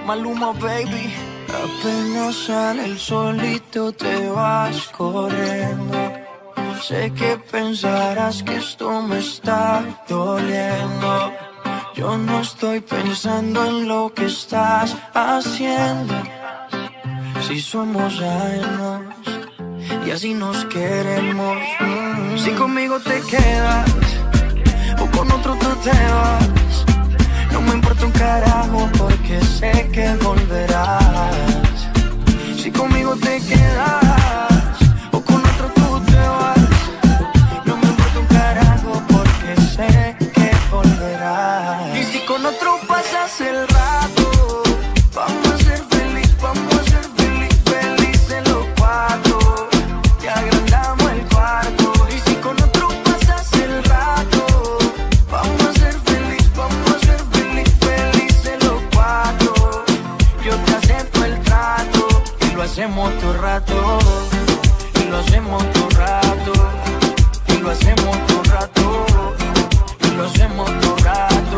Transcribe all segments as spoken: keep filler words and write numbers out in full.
Maluma, baby. Apenas sale el solito te vas corriendo. Sé que pensarás que esto me está doliendo. Yo no estoy pensando en lo que estás haciendo. Si somos ajenos y así nos queremos. mm. Si conmigo te quedas o con otro tú te vas, no me importa un carajo porque sé que volverás. Si conmigo te quedas o con otro tú te vas, no me importa un carajo porque sé que volverás. Y si con otro pasas el rato, vamos a ser feliz, vamos a ser feliz, felices los cuatro. Te agrandamos el cuarto. Y si con otro pasas el rato, vamos a ser feliz, vamos a ser feliz, felices los cuatro. Yo te acepto el trato y lo hacemos todo rato. Y lo hacemos todo rato. Y lo hacemos todo rato. Y lo hacemos todo rato.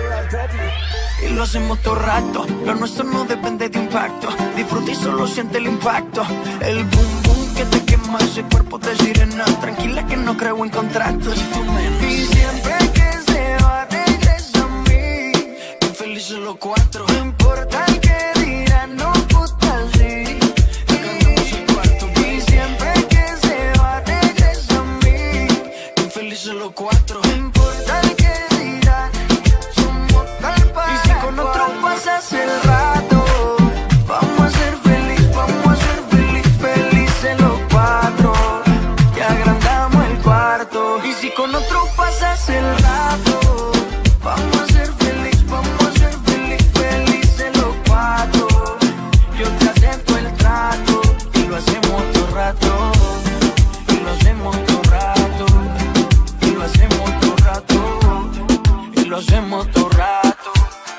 Y lo hacemos todo rato. Lo nuestro no depende de impacto. Disfruta y solo siente el impacto. El boom boom que te quema ese cuerpo de sirena. Tranquila que no creo en contratos. Y siempre que se va regresa a mí. Infelices los cuatro. No importa el que dirán, no gusta así. Ganamos el cuarto. Y siempre que se va regresa a mí. Infelices los cuatro. No importa el que dirán, somos tal para. Y si con otro pasas el rato, vamos a ser feliz, vamos a ser feliz, felices los cuatro. Te agrandamos el cuarto. Y si con otro pasas el rato, vamos a ser feliz, vamos a ser feliz, felices los cuatro. Yo te acepto el trato y lo hacemos todo rato. Y lo hacemos todo rato. Y lo hacemos todo rato. Y lo hacemos todo rato.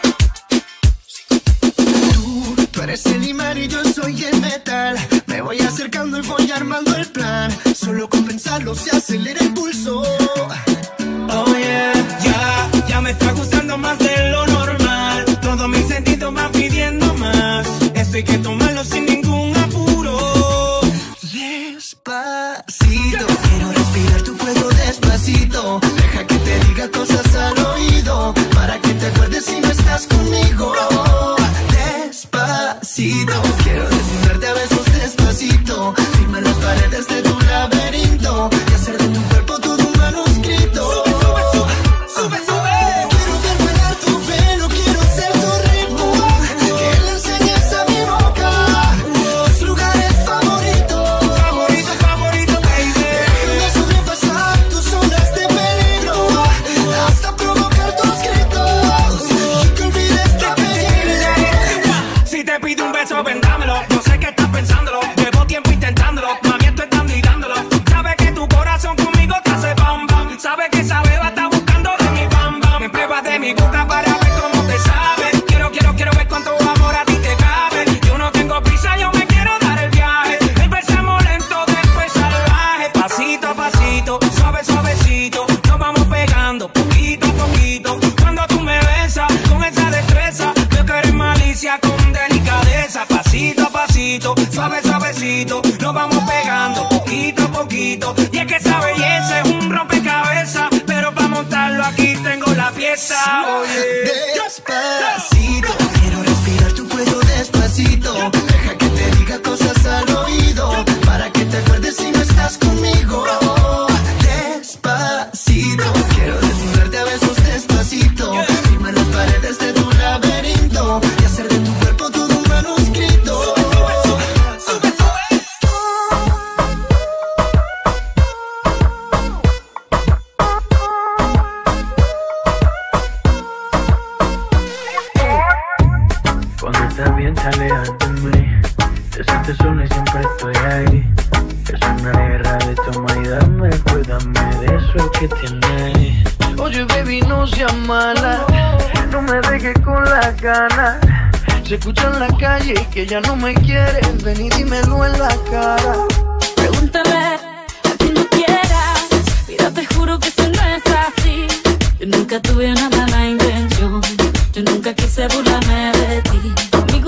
Tú eres el imán y yo soy el metal. Me voy acercando y voy armando el plan. Solo con pensarlo se acelera el pulso. Oh yeah, ya, ya me está gustando más de lo normal. Todos mis sentidos van pidiendo más. Esto hay que tomarlo sin ningún apuro. Despacito, quiero respirar tu fuego despacito. Deja que te diga cosas al oído, para que te acuerdes si no estás conmigo. Despacito, quiero desnudarte a besos despacito. Firma las paredes de tu laberinto y hacer de tu cuerpo todo un manuscrito. Sube, sube, sube, sube. Quiero ver bailar tu pelo, quiero ser tu ritmo, que le enseñes a mi boca tus lugares favoritos. Favorito, favorito, baby. Déjame sobrepasar tus zonas de peligro, hasta provocar tus gritos y que olvides de pedirle. Si te pido un beso, vendámelo. Yo sé que estás pensándolo. Llevo tiempo intentándolo. Mami, esto es dando y dándolo. Sabes que tu corazón conmigo te hace bam bam. Sabes que esa beba está buscando de mi bam bam. Me pruebas de mi boca para ver cómo te sabe. Quiero, quiero, quiero ver cuánto amor a ti te cabe. Yo no tengo prisa, yo me quiero dar el viaje. Empezamos lento, después salvaje. Pasito a pasito, suave, suavecito. Nos vamos pegando poquito a poquito. Cuando tú me besas con esa destreza, veo que eres malicia con delicadeza. Pasito a pasito, suave, suavecito. Nos vamos pegando poquito a poquito. Y es que esa belleza es un rompecabezas, pero para montarlo aquí tengo la pieza. Oye, Despacito, quiero respirar tu fuego despacito. Deja que te diga cosas al oído, para que te acuerdes si no estás conmigo. Despacito, quiero desnudarte a besos despacito. Firma las paredes de tu laberinto y hacer de tu cuerpo todo un manuscrito. sube, sube. Cuando estás bien te alejas de mí. Te sientes sola y siempre estoy ahí. Es una guerra de toma y dame. Cuídame de eso que tienes. Oye, baby, no seas mala. No me dejes con las ganas. Se escucha en la calle que ya no me quieres. Ven y dímelo en la cara. Pregúntale a quien no quieras. Mira, te juro que eso no es así. Yo nunca tuve una mala intención. Yo nunca quise burlarme de ti. Conmigo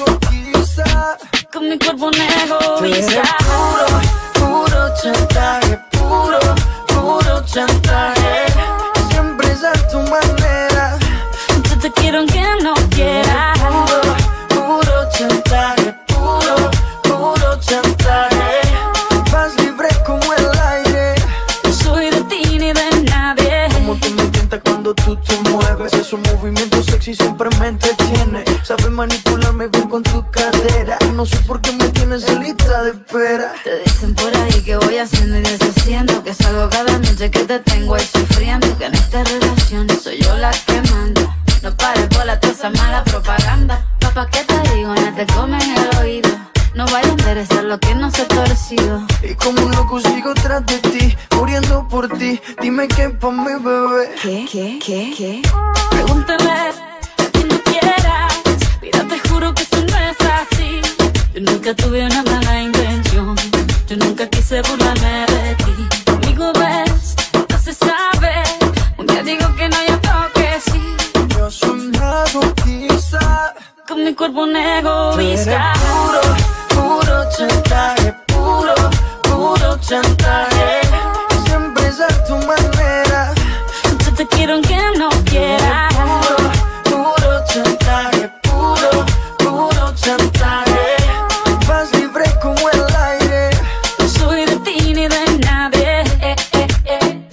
quizá. Con mi cuerpo un egoísta. Puro, puro chantaje, puro, puro chantaje. Siempre es a tu manera. Yo te quiero aunque no quieras. Puro, puro chantaje, puro, puro chantaje. Vas libre como el aire. No soy de ti ni de nadie. Como tú me tientas cuando tú te mueves. Esos movimientos sexy siempre me entretiene. Sabes manipularme bien con tu cadera. No sé por qué me tienes en lista de espera. Te dicen por ahí que voy haciendo y deshaciendo, que salgo cada noche que te tengo ahí sufriendo, que en esta relación soy yo la que manda. No pares por la toda esa mala propaganda. Papá, ¿qué te digo? No te comen el oído. No vaya a interesar lo que no se ha torcido. Y como un loco sigo tras de ti, muriendo por ti. Dime qué pa' mi bebé. ¿Qué? ¿Qué? ¿Qué? ¿Qué? Pregúntale a quien no quieras. Mira, te juro que eso no es así. Yo nunca tuve una mala intención. Yo nunca quise burlarme de ti. Conmigo ves, no se sabe. Un día digo que no, y otro que sí. Yo soy nada quizá. Con mi cuerpo un egoísta. Puro, puro chantaje, puro, puro chantaje. Siempre es a tu manera. Yo te quiero aunque no quieras. Puro, puro chantaje, puro, puro chantaje. Vas libre como el aire. No soy de ti ni de nadie. Eh, eh, eh.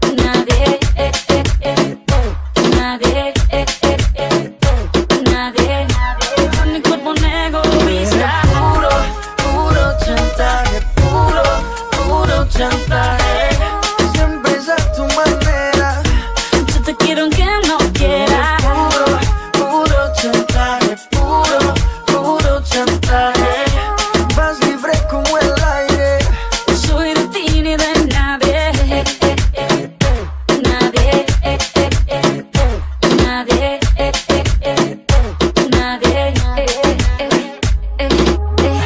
Nadie. Eh, eh, eh. Nadie. Eh, eh, eh. Nadie. Con mi cuerpo un egoísta. Puro, puro chantaje, puro, puro chantaje. Siempre es a tu manera. Yo te quiero aunque no quieras. Puro, puro chantaje, puro, puro chantaje. Vas libre como el aire. No soy de ti ni de nadie. Eh, eh, eh. Nadie. Eh, eh, eh. Nadie. Eh, eh, eh. Nadie. Eh, eh, eh. Eh,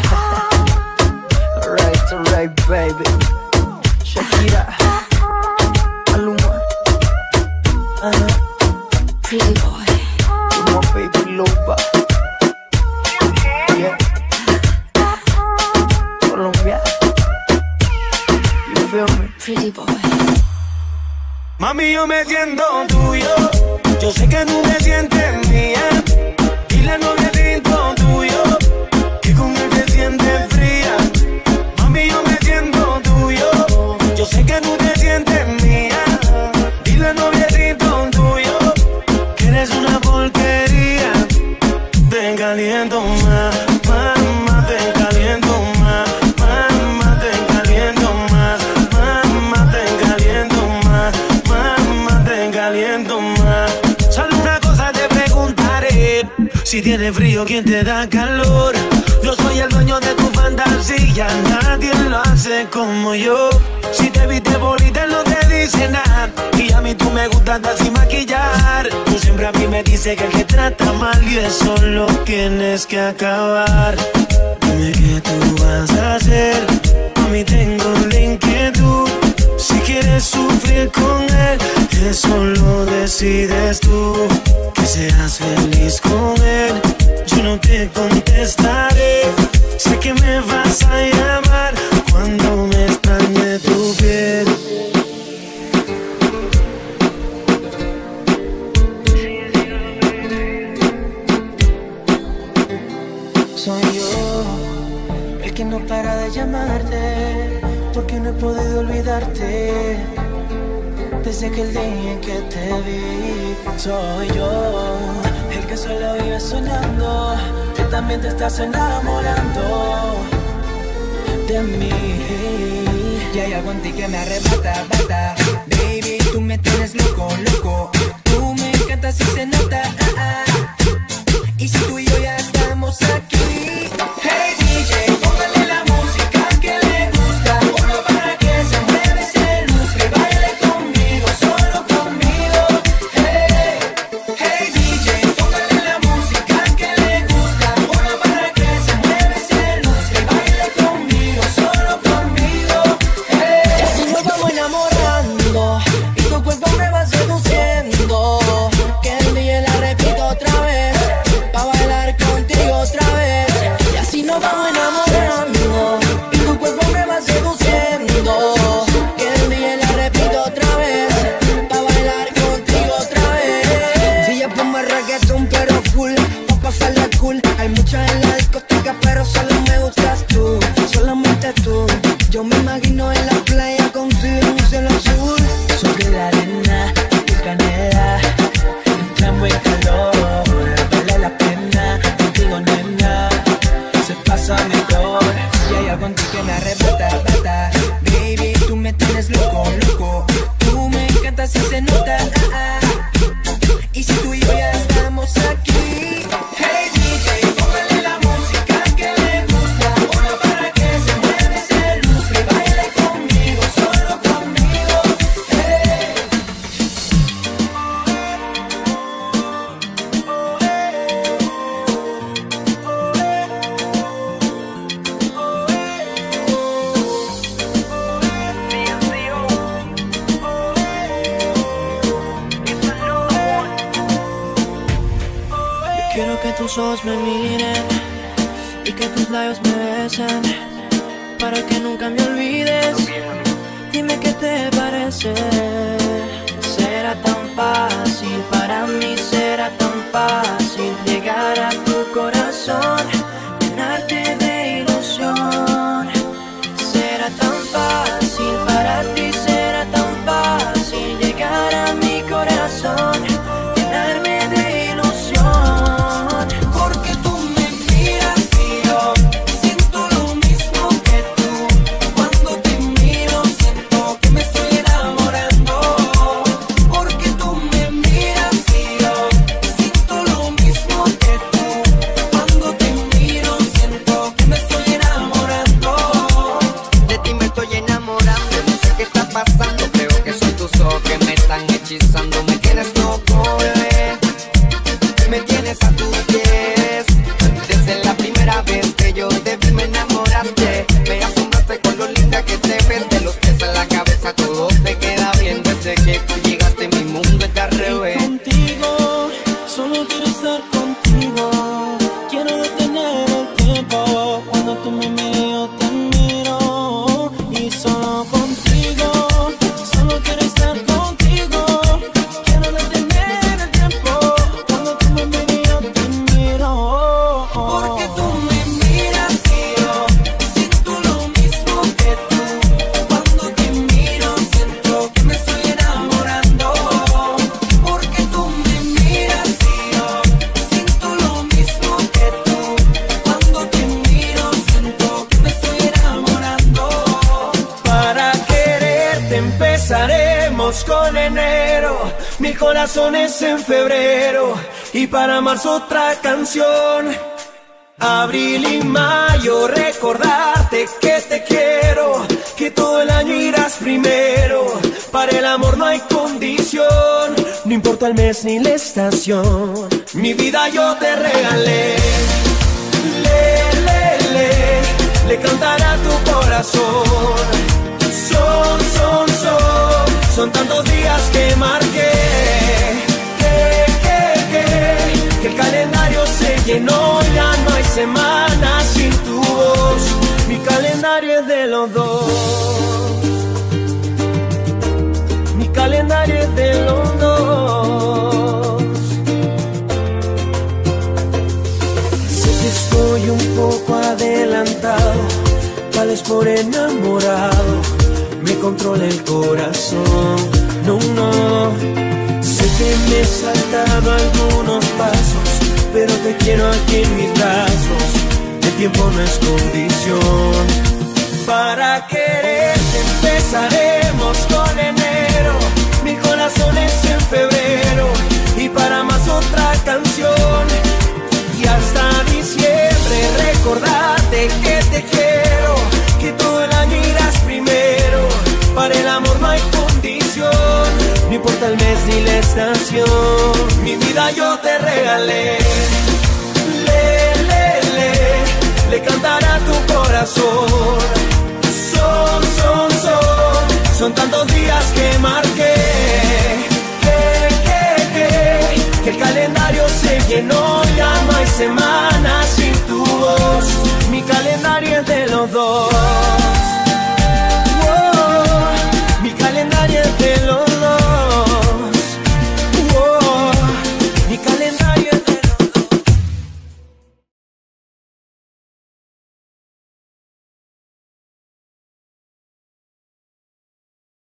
eh. Alright, alright, baby. Shakira, Maluma, uh-huh. Pretty boy. You're my baby loba. Yeah. Colombia. You feel me? Pretty boy. Mami, yo me siento tuyo. Yo sé que tú me sientes mía. Dile al noviecito tuyo que con él te sientes fría. Mami, yo me siento tuyo. Yo sé que tú te sientes mía. Dile al noviecito tuyo que eres una porquería. Te caliento más, mamá, te caliento más. Mamá, te caliento más. Mamá, te caliento más. Mamá, te caliento más. Solo una cosa te preguntaré: si tienes frío, ¿quién te da calor? Yo soy el dueño de tu fantasía, nadie lo hace como yo. Si te viste bonita no te dice nada, y a mí tú me gustas andar sin maquillar. Tú siempre a mí me dices que el que trata mal, y eso lo tienes que acabar. Dime qué tú vas a hacer, a mí tengo la inquietud. Si quieres sufrir con él, eso lo decides tú. Que seas feliz con él, yo no te contestaré. Sé que me vas a llamar cuando me extrañe tu piel. Soy yo el que no para de llamarte, porque no he podido olvidarte desde aquel día en que te vi. Soy yo el que solo vive soñando, que también te estás enamorando de mí. Y hay algo en ti que me arrebata, bata. Baby, tú me tienes loco, loco. Tú me encantas y se nota, ah, ah. Y si tú y yo ya estamos aquí. Hey D J, póngale la música que le gusta. Uno para que se mueve, se luzca y baile conmigo, solo conmigo. Hey, hey D J, póngale la música que le gusta. Uno para que se mueve, se luzca y baile conmigo, solo conmigo. Hey. Y así nos vamos enamorando y tu cuerpo me va seduciendo. Que el día la repito otra pasa mejor. Y hay algo en ti que me arrebata, bata. Baby, tú me tienes loco, loco. Tú me encantas y se nota, ah, ah. Y si tú y yo ya estamos aquí, hey D J, póngale la música que le gusta. Una para que se mueva y se luzca y baile conmigo, solo conmigo, hey. Quiero que tus ojos me miren y que tus labios me besen, para que nunca me olvides. Dime qué te parece. Será tan fácil para mí, será tan fácil llegar a tu corazón, llenarte de ilusión. Será tan fácil para ti, será tan fácil llegar a mi corazón, llenarme de ilusión. Me tienes loco, bebé. Me tienes a tus pies. Desde la primera vez que yo te vi me enamoraste. Me asombraste con lo linda que te ves. De los pies a la cabeza todo te queda bien. Desde que tú llegaste mi mundo está al revés. Contigo, solo quiero estar contigo. Quiero detener el tiempo. Cuando tú me miras yo te miro. Y solo contigo, solo quiero estar contigo. Empezaremos con enero, mil corazones en febrero, y para marzo otra canción. Abril y mayo, recordarte que te quiero, que todo el año irás primero. Para el amor no hay condición, no importa el mes ni la estación. Mi vida yo te regalé, le, le, le, le cantará tu corazón. Son, son, son, son tantos días que marqué, que, que, que, que el calendario se llenó, ya no hay semanas sin tu voz, mi calendario es de los dos, mi calendario es de los dos. Sé que estoy un poco adelantado, tal vez por enamorado me controla el corazón, no, no. Sé que me he saltado algunos pasos, pero te quiero aquí en mis brazos. El tiempo no es condición. Para quererte empezaremos con enero, mil corazones en febrero, y para más otra canción. Y hasta diciembre recordarte que te quiero, que todo el año irás primero. Para el amor no hay condición, no importa el mes ni la estación. Mi vida yo te regalé, le, le, le, le cantará tu corazón. Son, son, son, son tantos días que marqué, que, que, que, que el calendario se llenó, ya no hay semanas sin tu voz. Mi calendario es de los dos.